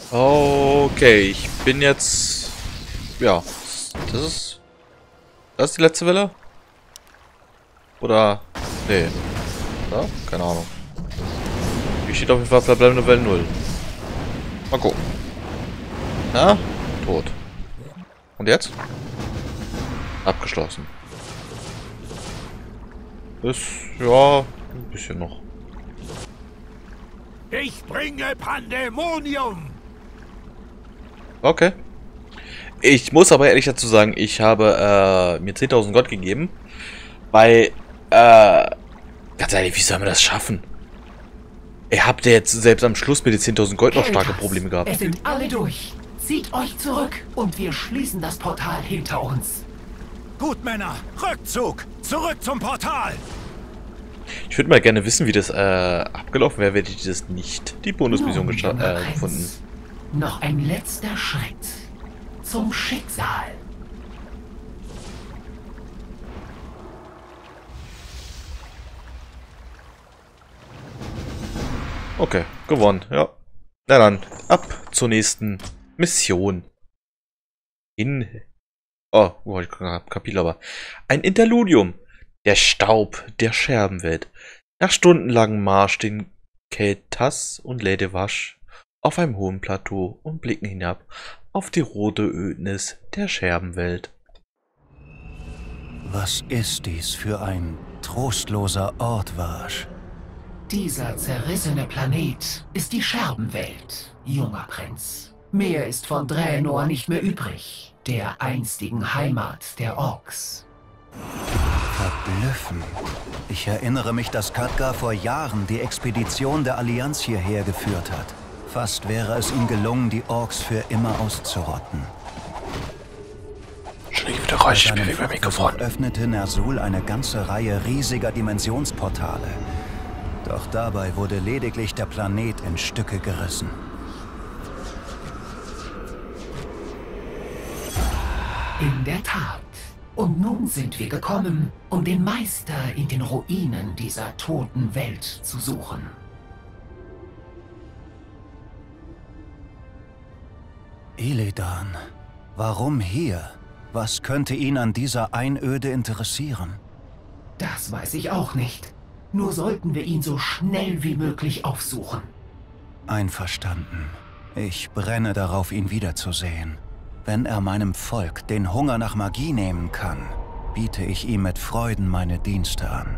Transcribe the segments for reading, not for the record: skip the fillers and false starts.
Okay, ich bin jetzt... Ja, das ist die letzte Welle? Oder... Nee. Ja? Keine Ahnung. Hier steht auf jeden Fall verbleibende Welle 0. Mal gucken. Na? Tot. Und jetzt? Abgeschlossen. Ist... ja... ein bisschen noch. Ich bringe Pandemonium! Okay. Ich muss aber ehrlich dazu sagen, ich habe mir 10.000 Gold gegeben, weil, ganz ehrlich, wie soll man das schaffen? Ihr habt ja jetzt selbst am Schluss mit den 10.000 Gold noch starke Probleme gehabt. Es sind alle durch. Zieht euch zurück und wir schließen das Portal hinter uns. Gut, Männer, Rückzug! Zurück zum Portal! Ich würde mal gerne wissen, wie das abgelaufen wäre, hätte ich das nicht die Bonusmission gefunden. Noch ein letzter Schritt zum Schicksal. Okay, gewonnen, ja. Na dann, ab zur nächsten Mission. Oh, ich Kapitel aber. Ein Interludium. Der Staub der Scherbenwelt. Nach stundenlangem Marsch stehen Keltas und Lady Vash auf einem hohen Plateau und blicken hinab auf die rote Ödnis der Scherbenwelt. Was ist dies für ein trostloser Ort, Vash? Dieser zerrissene Planet ist die Scherbenwelt, junger Prinz. Mehr ist von Draenor nicht mehr übrig, der einstigen Heimat der Orks. Verblüffend. Ich erinnere mich, dass Khadgar vor Jahren die Expedition der Allianz hierher geführt hat. Fast wäre es ihm gelungen, die Orks für immer auszurotten. Schon wieder Geräuschspiele über Mikrofon. Öffnete Ner'zhul eine ganze Reihe riesiger Dimensionsportale. Doch dabei wurde lediglich der Planet in Stücke gerissen. In der Tat. Und nun sind wir gekommen, um den Meister in den Ruinen dieser toten Welt zu suchen. Illidan, warum hier? Was könnte ihn an dieser Einöde interessieren? Das weiß ich auch nicht. Nur sollten wir ihn so schnell wie möglich aufsuchen. Einverstanden. Ich brenne darauf, ihn wiederzusehen. Wenn er meinem Volk den Hunger nach Magie nehmen kann, biete ich ihm mit Freuden meine Dienste an.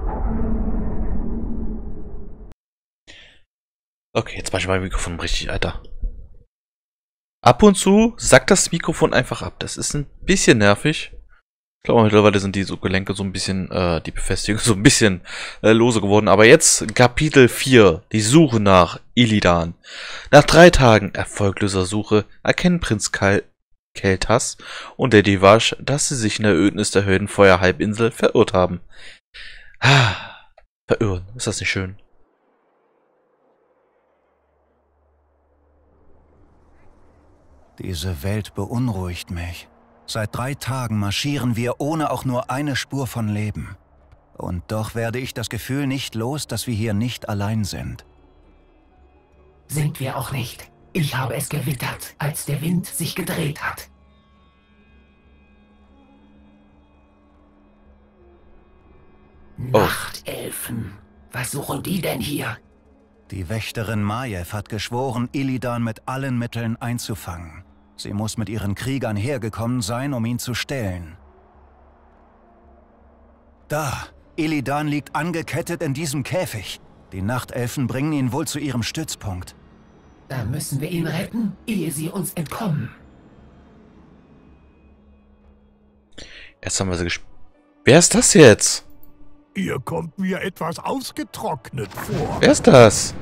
Okay, jetzt mach ich mein Mikrofon richtig, Alter. Ab und zu sackt das Mikrofon einfach ab. Das ist ein bisschen nervig. Ich glaube, mittlerweile sind die so Gelenke so ein bisschen, die Befestigung so ein bisschen lose geworden. Aber jetzt Kapitel 4, die Suche nach Illidan. Nach 3 Tagen erfolgloser Suche erkennen Prinz Keltas und Lady Vash, dass sie sich in der Ödnis der Höllenfeuer-Halbinsel verirrt haben. Verirren, ist das nicht schön? Diese Welt beunruhigt mich. Seit 3 Tagen marschieren wir ohne auch nur eine Spur von Leben. Und doch werde ich das Gefühl nicht los, dass wir hier nicht allein sind. Sind wir auch nicht. Ich habe es gewittert, als der Wind sich gedreht hat. Oh. Nachtelfen. Was suchen die denn hier? Die Wächterin Maiev hat geschworen, Illidan mit allen Mitteln einzufangen. Sie muss mit ihren Kriegern hergekommen sein, um ihn zu stellen. Da! Illidan liegt angekettet in diesem Käfig. Die Nachtelfen bringen ihn wohl zu ihrem Stützpunkt. Da müssen wir ihn retten, ehe sie uns entkommen. Erst haben wir sie gespielt. Wer ist das jetzt? Ihr kommt mir etwas ausgetrocknet vor. Wer ist das?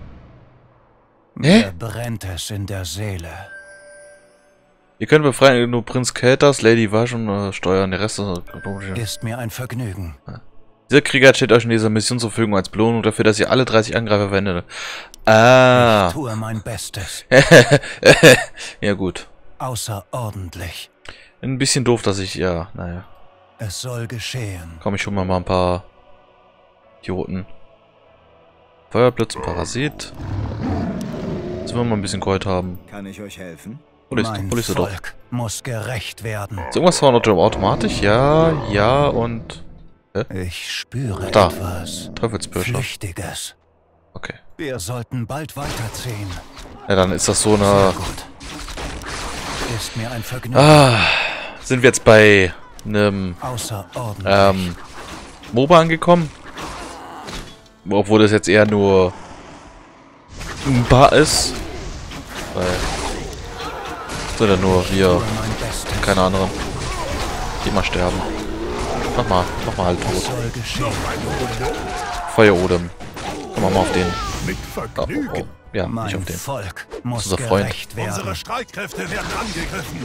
Mir brennt es in der Seele. Ihr könnt befreien nur Prinz Keltas, Lady Vash und steuern. Der Rest Ist mir ein Vergnügen. Dieser Krieger steht euch in dieser Mission zur Verfügung als Belohnung dafür, dass ihr alle 30 Angreifer verwendet. Ah. Ich tue mein Bestes. Ja gut. Außerordentlich. Ein bisschen doof, dass ich, ja, naja. Es soll geschehen. Komm, ich hol mal ein paar Idioten. Feuerblitz, Parasit. Jetzt wollen wir mal ein bisschen Gold haben. Kann ich euch helfen? Hol Mein ich sie doch. Volk muss gerecht werden. Ist irgendwas von automatisch? Ja, ja und... Ich spüre Da. etwas Teufelsbürsche. Flüchtiges. Okay. Wir sollten bald weiterziehen. Ja, dann ist das so Sehr eine... gut. Ist mir ein Vergnügen. Ah, sind wir jetzt bei einem Außerordentlich. MOBA angekommen? Obwohl das jetzt eher nur ein Bar ist. Weil sind ja nur wir Tue mein Bestes. und keine anderen. Die mal sterben. Mach mal halt tot. Soll geschehen. Feuerodem. Komm mal auf den. Mit Oh, Vergnügen. oh. Ja, nicht Mein auf den. Volk muss unser Freund. gerecht werden. Unsere Streitkräfte werden angegriffen.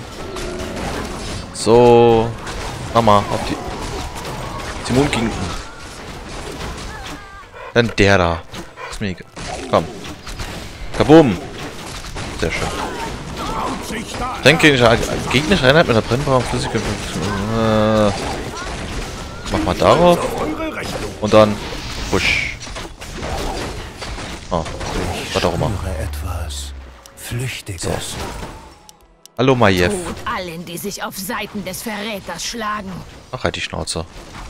So. Mach mal auf die. Timon ging. Dann der da. Ist mir egal. Komm. Kabum. Sehr schön. Braut sich da. Gegnerische Einheit mit einer brennbaren Flüssigkeit. Mach mal darauf. Auf eure Rechnung. Und dann. Push. Oh. Was auch immer. Spüre etwas Flüchtiges. So. Hallo Majev. Tod allen, die sich auf Seiten des Verräters schlagen. Ach, halt die Schnauze.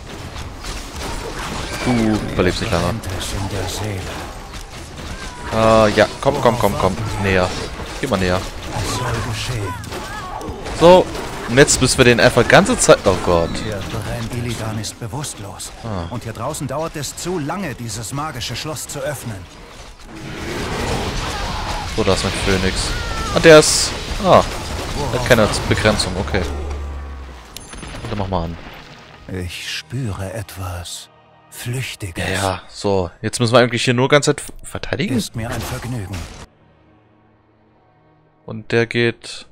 Du überlebst nicht lange. Brennt es in der Seele. Ja, komm. Näher. Geh mal näher. Es soll geschehen. So. Und jetzt müssen wir den einfach ganze Zeit... Oh Gott. Hier brennt. Illidan ist bewusstlos. Und hier draußen dauert es zu lange, dieses magische Schloss zu öffnen. So, das mit Phoenix. Ah, der ist... Ah. Der hat keine Begrenzung. Okay. Dann mach mal an. Ich spüre etwas Flüchtiges. Ja. So. Jetzt müssen wir eigentlich hier nur ganz Zeit verteidigen. Ist mir ein Vergnügen. Und der geht...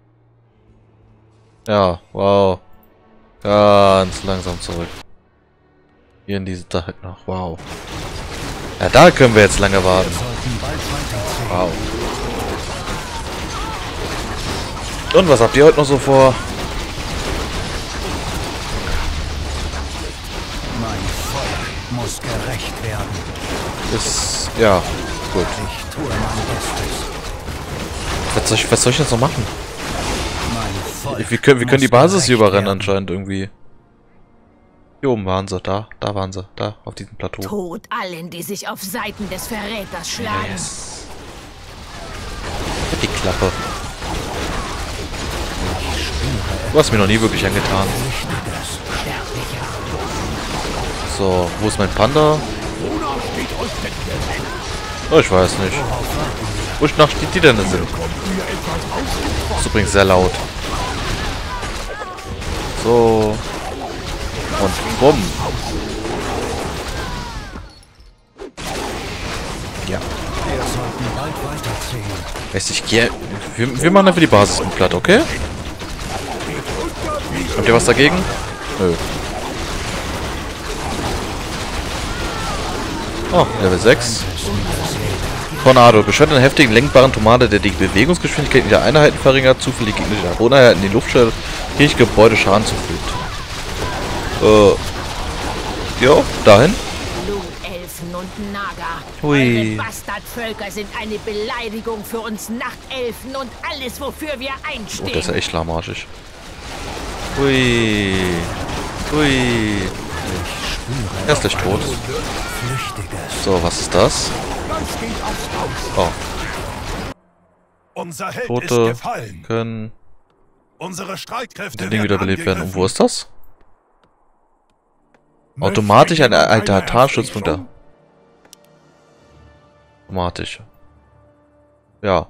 Ja, wow. Ganz langsam zurück. Hier in diese... Da noch. Wow. Ja, da können wir jetzt lange warten. Sollten bald weiterziehen. Wow. Und was habt ihr heute noch so vor? Mein Volk muss gerecht werden. Ist... Ja, gut. Ich tue mein Bestes. Was soll ich jetzt noch machen? Mein Volk Wir können die muss Basis hier gerecht überrennen werden. anscheinend irgendwie. Hier oben waren sie. Da waren sie. Da, auf diesem Plateau. Tod allen, die sich auf Seiten des Verräters schlagen. Yes. Die Klappe. Du hast mir noch nie wirklich angetan. So, wo ist mein Panda? Oh, ich weiß nicht. Wonach steht die denn da sind? Das ist übrigens sehr laut. So. Und bumm. Ja. Wir sollten bald weiterziehen. Weiß ich, wir machen einfach die Basis mit platt, okay? Habt ihr was dagegen? Nö. Oh, Level 6. Tornado. Beschwört einen heftigen, lenkbaren Tornado, der die Bewegungsgeschwindigkeit der Einheiten verringert, zufällig gegnerische Einheiten in die Luft stellt, hier Gebäude Schaden zufügt. Jo, dahin. Blutelfen und Naga. Hui. Eure Bastardvölker sind eine Beleidigung für uns Nachtelfen und alles, wofür wir Oh, einstehen. der ist ja echt lahmarschig. Hui. Hui. Er ist gleich tot. Flüchtiges. So, was ist das? Das geht aufs Haus. Oh, Unser Held ist Tote gefallen. können Unsere Streitkräfte mit dem Ding wiederbelebt werden. Und wo angegriffen. ist das? Automatisch ein Altarstützpunkt da. Automatisch. Ja.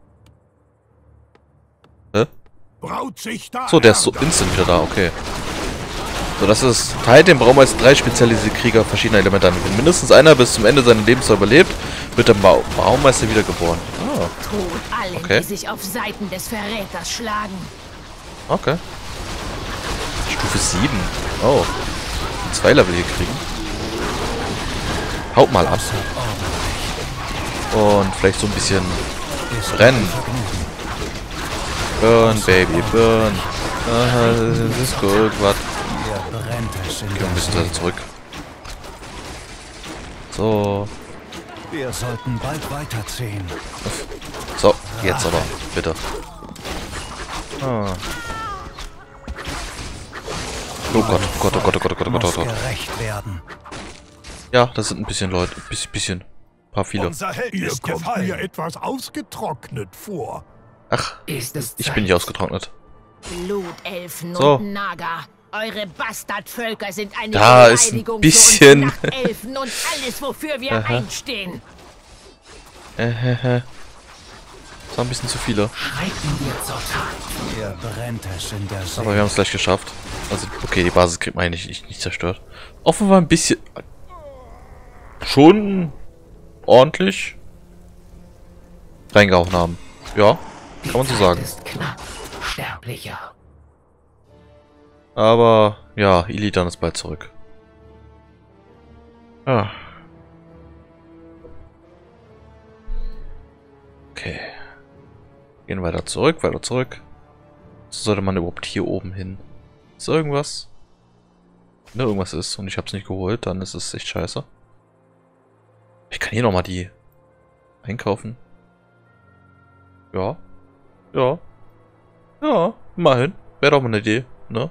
Hä? Braut sich da. So, der ist so instant wieder da, okay. So, das ist Teil, den brauchen wir als 3 spezialisierte Krieger verschiedener Elemente an. Wenn mindestens einer bis zum Ende seines Lebens überlebt, wird der Baumeister wiedergeboren. Ah, Tod allen, Okay. die sich auf Seiten des Verräters schlagen. okay. Stufe 7. Oh. 2 Level hier kriegen. Haut mal ab. Und vielleicht so ein bisschen brennen. Burn, Baby, burn. Aha, das ist gut, was? Hier brennt es in Wir der müssen Seele. da zurück. So. Wir sollten bald weiterziehen. So, jetzt aber, bitte. Ah. Oh Gott, oh Gott, oh Gott, oh Gott, oh Gott, oh Gott, oh Gott. Gerecht werden. Ja, das sind ein bisschen Leute, bisschen, paar viele. Unser Held ist gefallen. Mir etwas ausgetrocknet vor. Ach, Ist es ich Zeit? bin nicht ausgetrocknet. Blutelfen So. und Naga. Eure Bastardvölker sind eine Da ist ein Beleidigung bisschen- für uns Nachtelfen und alles, wofür wir einstehen. Das waren ein bisschen zu viele. Schreiten wir zur Tat. Hier brennt es in der See. Aber wir haben es gleich geschafft. Also, okay, die Basis kriegt man eigentlich nicht zerstört. Offenbar ein bisschen... Schon ordentlich reingehauen haben. Ja, kann man so Die sagen. Zeit ist knapp, Sterblicher. Aber, ja, Illidan ist bald zurück. Ah. Okay. Gehen weiter zurück, weiter zurück. So sollte man überhaupt hier oben hin? Ist irgendwas? Wenn da irgendwas ist und ich hab's nicht geholt, dann ist es echt scheiße. Ich kann hier nochmal die einkaufen. Ja. Ja. Ja, immerhin. Wäre doch mal eine Idee, ne?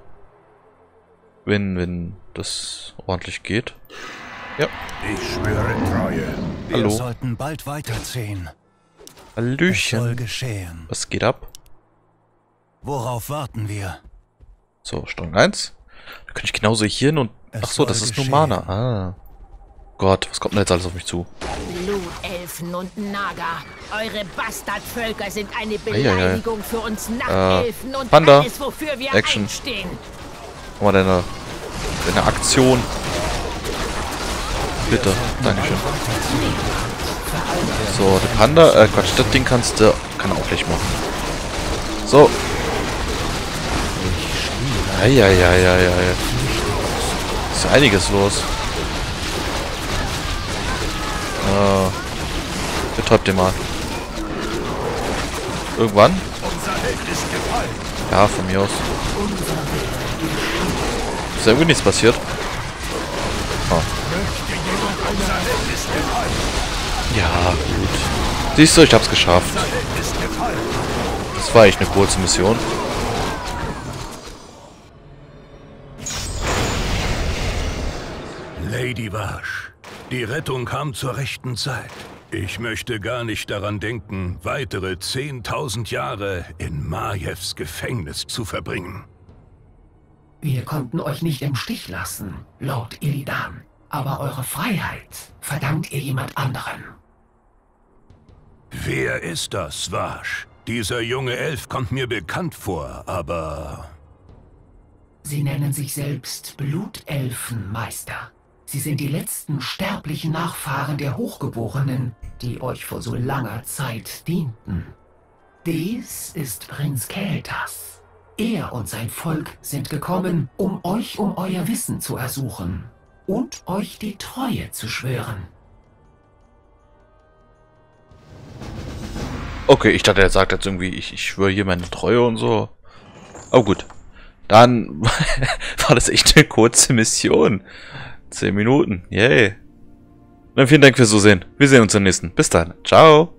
Wenn das ordentlich geht. Ja. Ich schwöre Treue. Wir Hallo. sollten bald weiterziehen. Es soll Hallöchen. geschehen. Was geht ab? Worauf warten wir? So, Strang 1. Da kann ich genauso hier hin und... Es Ach so, das soll ist nur geschehen. Mana. Ah. Gott, was kommt denn jetzt alles auf mich zu? Blutelfen und Naga. Eure Bastardvölker sind eine Eieiei. Beleidigung für uns Nachtelfen und Panda. alles, wofür wir Action. einstehen. Guck mal, deine Aktion. Bitte, Dankeschön. So, der Panda, Quatsch, das Ding kann auch gleich machen. So. Eieieiei. Ist ja einiges los. Betäubt den mal. Irgendwann? Ja, von mir aus. Ist ja irgendwie nichts passiert. Ah. Ja, gut. Siehst du, ich hab's geschafft. Das war echt eine kurze Mission. Lady Vash, die Rettung kam zur rechten Zeit. Ich möchte gar nicht daran denken, weitere 10.000 Jahre in Majevs Gefängnis zu verbringen. Wir konnten euch nicht im Stich lassen, Lord Illidan. Aber eure Freiheit verdankt ihr jemand anderem. Wer ist das, Vash? Dieser junge Elf kommt mir bekannt vor, aber... Sie nennen sich selbst Blutelfenmeister. Sie sind die letzten sterblichen Nachfahren der Hochgeborenen, die euch vor so langer Zeit dienten. Dies ist Prinz Keltas. Er und sein Volk sind gekommen, um euch um euer Wissen zu ersuchen und euch die Treue zu schwören. Okay, ich dachte, er sagt jetzt irgendwie, ich schwöre hier meine Treue und so. Oh gut. Dann war das echt eine kurze Mission. 10 Minuten. Yay. Dann vielen Dank fürs Zusehen. Wir sehen uns im nächsten. Bis dann. Ciao.